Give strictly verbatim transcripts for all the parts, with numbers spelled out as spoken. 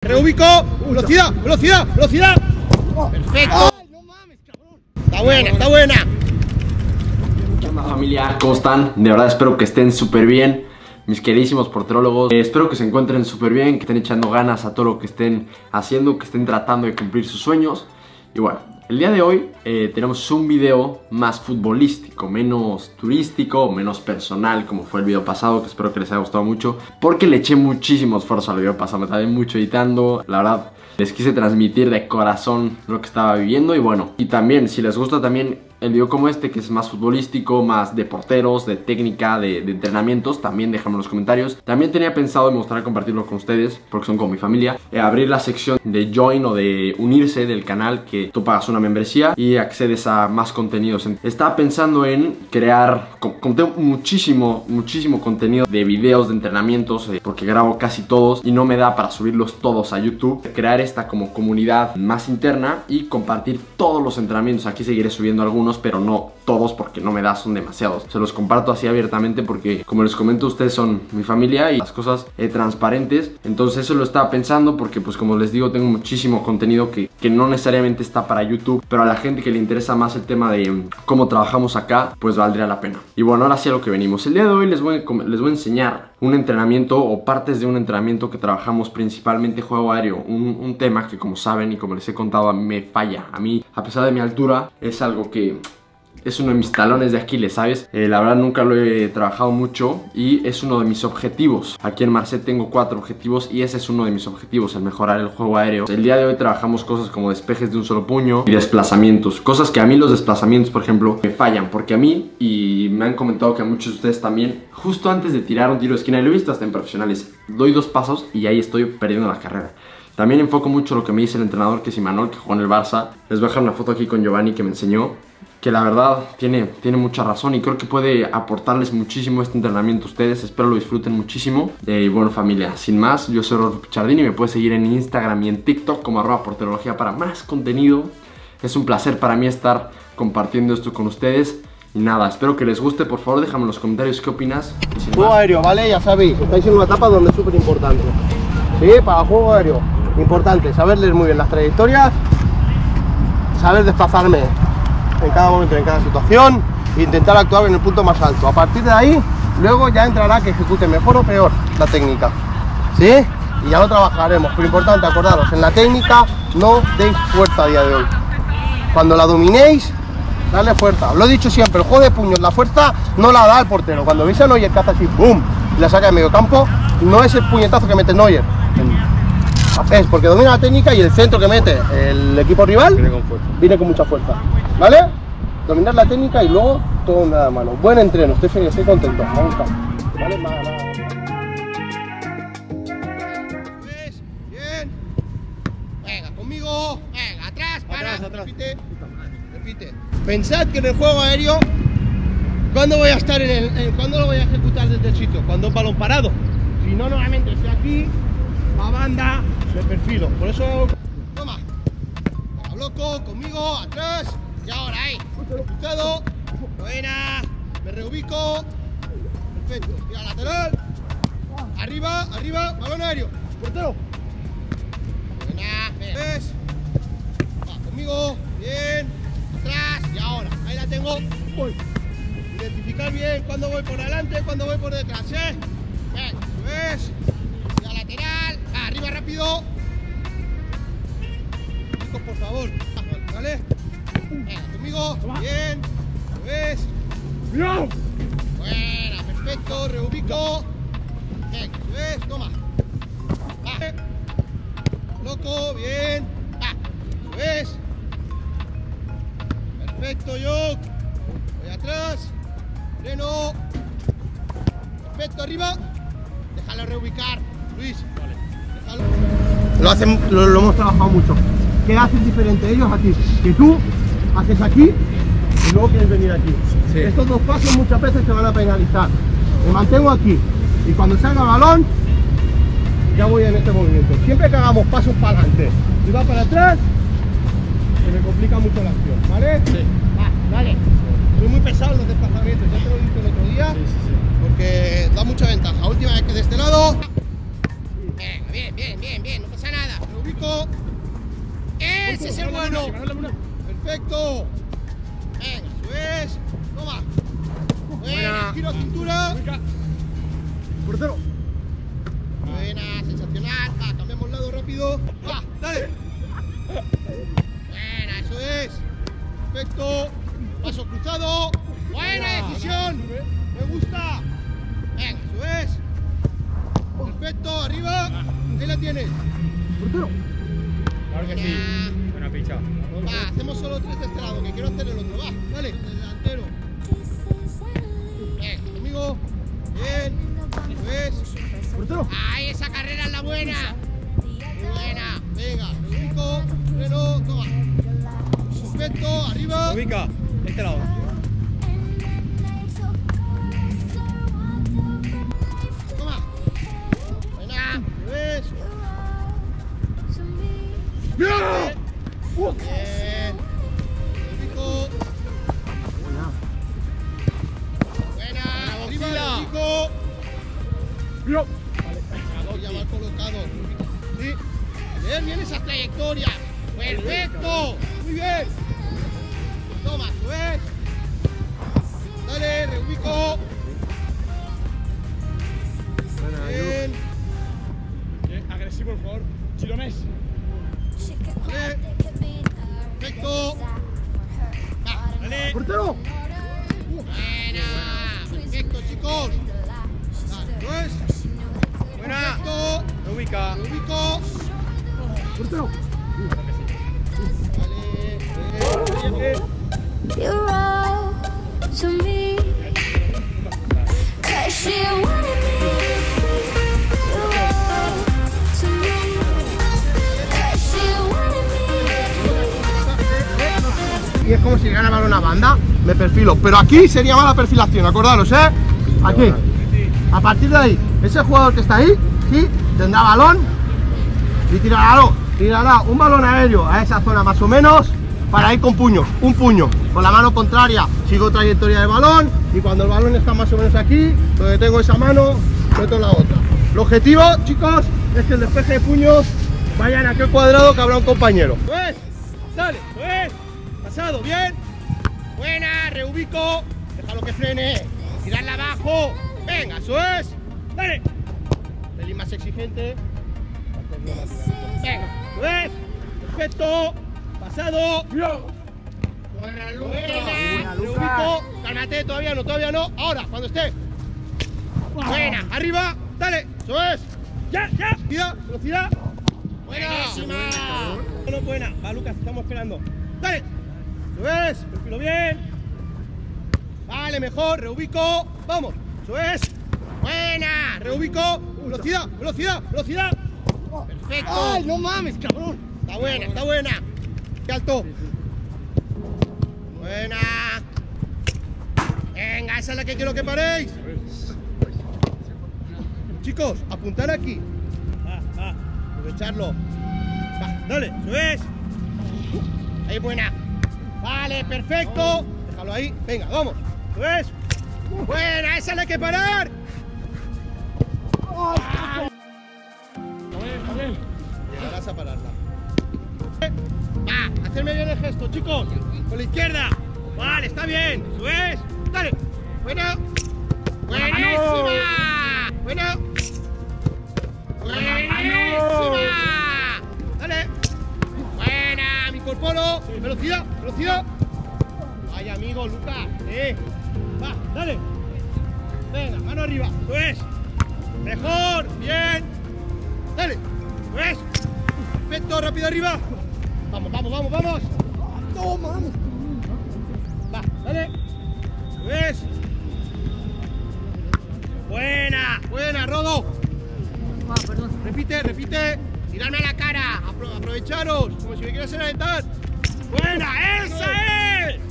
reubico. Velocidad, velocidad, velocidad. Perfecto. Ay, no mames, cabrón. Está buena, está buena. ¿Qué onda, familia? ¿Cómo están? De verdad espero que estén súper bien, mis queridísimos porterólogos. eh, Espero que se encuentren súper bien, que estén echando ganas a todo lo que estén haciendo, que estén tratando de cumplir sus sueños. Y bueno, el día de hoy eh, tenemos un video más futbolístico, menos turístico, menos personal, como fue el video pasado, que espero que les haya gustado mucho, porque le eché muchísimo esfuerzo al video pasado, me tardé mucho editando, la verdad. Les quise transmitir de corazón lo que estaba viviendo. Y bueno, y también si les gusta también el video como este, que es más futbolístico, más de porteros, de técnica, de, de entrenamientos, también déjame en los comentarios. También tenía pensado, y me gustaría compartirlo con ustedes, porque son como mi familia, eh, abrir la sección de join o de unirse del canal, que tú pagas una membresía y accedes a más contenidos. Estaba pensando en crear, conté muchísimo, muchísimo contenido de videos de entrenamientos, eh, porque grabo casi todos y no me da para subirlos todos a YouTube. Crear esta como comunidad más interna y compartir todos los entrenamientos. Aquí seguiré subiendo algunos, pero no todos porque no me da, son demasiados. Se los comparto así abiertamente porque, como les comento, ustedes son mi familia y las cosas eh, transparentes. Entonces eso lo estaba pensando porque, pues como les digo, tengo muchísimo contenido que, que no necesariamente está para YouTube, pero a la gente que le interesa más el tema de um, cómo trabajamos acá, pues valdría la pena. Y bueno, ahora sí a lo que venimos. El día de hoy les voy, a, les voy a enseñar un entrenamiento o partes de un entrenamiento que trabajamos, principalmente juego aéreo. Un, un tema que, como saben y como les he contado, a mí me falla. A mí, a pesar de mi altura, es algo que es uno de mis talones de Aquiles, ¿sabes? Eh, la verdad nunca lo he trabajado mucho y es uno de mis objetivos. Aquí en Marseille tengo cuatro objetivos y ese es uno de mis objetivos, el mejorar el juego aéreo. El día de hoy trabajamos cosas como despejes de un solo puño y desplazamientos. Cosas que a mí los desplazamientos, por ejemplo, me fallan. Porque a mí, y me han comentado que a muchos de ustedes también, justo antes de tirar un tiro de esquina, y lo he visto hasta en profesionales, doy dos pasos y ahí estoy perdiendo la carrera. También enfoco mucho lo que me dice el entrenador, que es Imanol, que jugó en el Barça. Les voy a dejar una foto aquí con Giovanni, que me enseñó, que la verdad tiene, tiene mucha razón y creo que puede aportarles muchísimo este entrenamiento a ustedes. Espero lo disfruten muchísimo. Y eh, bueno, familia, sin más, yo soy Rodolfo Pichardini y me puedes seguir en Instagram y en TikTok como arroba porterología para más contenido. Es un placer para mí estar compartiendo esto con ustedes. Y nada, espero que les guste. Por favor, déjame en los comentarios qué opinas. Juego aéreo, ¿vale? Ya sabéis, estáis en una etapa donde es súper importante. Sí, para juego aéreo, importante, saber leer muy bien las trayectorias, saber desplazarme en cada momento, en cada situación, e intentar actuar en el punto más alto. A partir de ahí, luego ya entrará que ejecute mejor o peor la técnica, ¿sí? Y ya lo trabajaremos, pero importante, acordaros, en la técnica no deis fuerza a día de hoy. Cuando la dominéis, darle fuerza. Lo he dicho siempre, el juego de puños, la fuerza no la da el portero. Cuando veis a Neuer que hace así, ¡boom!, y la saca de medio campo, no es el puñetazo que mete Neuer. Es porque domina la técnica y el centro que mete el equipo rival viene con, fuerza. Viene con mucha fuerza, ¿vale? Dominar la técnica y luego todo en la mano. Buen entreno, estoy feliz, estoy contento. Me gusta. ¿Vale? Va, va, va. Bien. Venga, conmigo. Venga, atrás, para. Atrás, atrás. Repite. Repite. Pensad que en el juego aéreo, ¿cuándo voy a estar en el, en, ¿cuándo lo voy a ejecutar desde el sitio? Cuando un balón parado. Si no, normalmente estoy aquí, a banda, me perfilo. Por eso, toma. Venga, bloco, conmigo, atrás. Y ahora ahí. Escuchado. Buena. Me reubico. Perfecto. Tira lateral. Arriba, arriba. Balón aéreo. Portero. Buena. ¿Ves? Va, conmigo. Bien. Atrás. Y ahora. Ahí la tengo. Voy. Identificar bien cuando voy por delante, cuando voy por detrás, ¿eh? Ven, ¿ves? La lateral, ah, arriba rápido. Chicos, por favor, ¿vale? Venga, conmigo, bien, ¿ves? ¡Bien! Buena, perfecto, reubico. Venga, ¿ves? Toma. Va. Loco, bien. Va. ¿Ves? Perfecto, yo. Voy atrás. Freno. Perfecto, arriba. Déjalo reubicar, Luis. Vale. Déjalo. Lo, hacen, lo, lo hemos trabajado mucho. ¿Qué hacen diferente ellos a ti? Que tú haces aquí y luego quieres venir aquí. Sí. Estos dos pasos muchas veces te van a penalizar. Me mantengo aquí y cuando salga el balón ya voy en este movimiento. Siempre que hagamos pasos para adelante y va para atrás, se me complica mucho la acción, ¿vale? Sí. Va, dale. Soy muy pesado en los desplazamientos, ya te lo dije el otro día, sí, sí, sí. Porque da mucha ventaja. Última vez que de este lado. Venga, bien, bien, bien, bien, no pasa nada. Reubico. Ese es el bueno. Perfecto. Venga, eso es. Toma. Buena, giro cintura. Portero. Buena, sensacional. Va, cambiamos lado rápido. Va, dale. Buena, eso es. Perfecto. Paso cruzado. Buena decisión. Me gusta. Venga, eso es. Perfecto, arriba. Ahí la tienes. Portero. Claro que sí. Buena picha. Va, hacemos solo tres de este lado, que quiero hacer el otro. Va, dale. El delantero. Bien, conmigo. Bien. Eso es. Portero. Ahí, esa carrera es la buena. Muy buena. Venga, Reubico. Freno, toma. Perfecto, arriba. Ubica, este lado. Toma. Buena. ¿Ves? Bien. Bien. Reubico. Buena. Buena. Arriba, Reubico. Bien. Ya mal colocado. Sí. Bien, bien esa trayectoria. Perfecto. Muy bien. Toma, eso es. Dale, Reubico. Bien. Bien, agresivo, por favor. Chirones. Dale. Perfecto. Va, Dale. portero. Buena. Perfecto, chicos. Eso es. Buena. Perfecto. Ubica. Reubico. Portero. Dale. Bien, bien. You're all to me, 'cause she wanted me. You're all to me, 'cause she wanted me. Y es como si ganara balón a banda, me perfilo. Pero aquí sería mala perfilación, acordaros, ¿eh? Aquí. A partir de ahí, ese jugador que está ahí, sí, tendrá balón y tirará, tirará un balón aéreo a esa zona más o menos para ir con puños, un puño. Con la mano contraria sigo trayectoria del balón y cuando el balón está más o menos aquí, donde tengo esa mano, meto la otra. El objetivo, chicos, es que el despeje de puños vaya en aquel cuadrado que habrá un compañero. ¿Ves? Dale, ¿ves? Pasado, bien. Buena, Reubico. Déjalo que frene. Tirarla abajo. Venga, eso es. Dale. Pelín más exigente. Venga, ¿lo ves? Perfecto. Pasado. Buena, Buena, Reubico. Cálmate, todavía no, todavía no. Ahora, cuando esté. Buena, arriba. Dale, eso es. Ya, ya. Velocidad, velocidad. Buenísima. Bueno, buena. Va, Lucas, estamos esperando. Dale. Eso es. Perfilo bien. Vale, mejor. Reubico. Vamos. Eso es. Buena. Reubico. Velocidad, velocidad, velocidad. Perfecto. Ay, no mames, cabrón. Está buena, está buena. Qué alto. Buena. Venga, esa es la que quiero que paréis. Chicos, apuntar aquí. Va, va. Aprovecharlo. Va, dale, eso es. Ahí, buena. Vale, perfecto. Déjalo ahí. Venga, vamos. Eso es. Buena, esa es la que parar. Ah. Llegarás a pararla. Va, hacerme bien el gesto, chicos. Con la izquierda. Vale, está bien. Eso es. Dale. Buena. Buenísima. Buena. Buenísima. Dale. Buena, me incorporo. Velocidad, velocidad. Vaya, amigo, Lucas. Eh. Va, dale. Venga, mano arriba. Eso es. Mejor. Bien. Dale. Eso es. Perfecto, rápido arriba. Vamos, vamos, vamos, vamos. No, vamos. Va, dale. Eso es. Buena, buena, Rodo. Ah, perdón. Repite, repite. Tirarme a la cara. Apro aprovecharos. Como si me quieras alentar. Buena, esa es.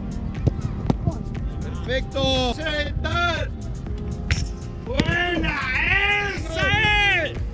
Perfecto. Alentar. Buena, esa es.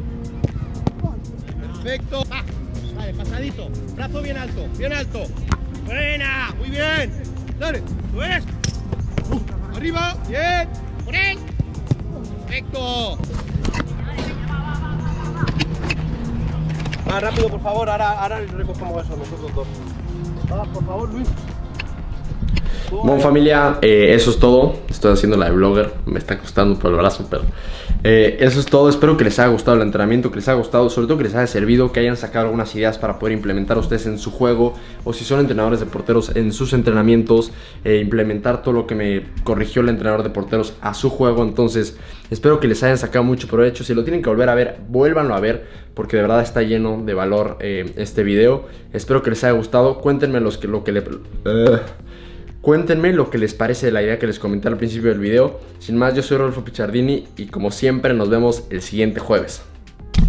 Perfecto. Va. Vale, pasadito. Brazo bien alto, bien alto. Buena, muy bien. Dale, ¿lo ves? Uh, arriba, bien. Por él. Perfecto. Va, rápido, por favor, ahora, ahora recogemos eso nosotros dos. Va, por favor, Luis. Bueno, familia, eh, eso es todo. Estoy haciendo la de vlogger, me está costando por el brazo, pero eh, eso es todo. Espero que les haya gustado el entrenamiento, que les haya gustado, sobre todo que les haya servido, que hayan sacado algunas ideas para poder implementar ustedes en su juego, o si son entrenadores de porteros, en sus entrenamientos, eh, implementar todo lo que me corrigió el entrenador de porteros a su juego. Entonces espero que les hayan sacado mucho provecho. Si lo tienen que volver a ver, vuélvanlo a ver, porque de verdad está lleno de valor eh, este video. Espero que les haya gustado. Cuéntenme los que, lo que le... Uh. Cuéntenme lo que les parece de la idea que les comenté al principio del video. Sin más, yo soy Rodolfo Pichardini y como siempre nos vemos el siguiente jueves.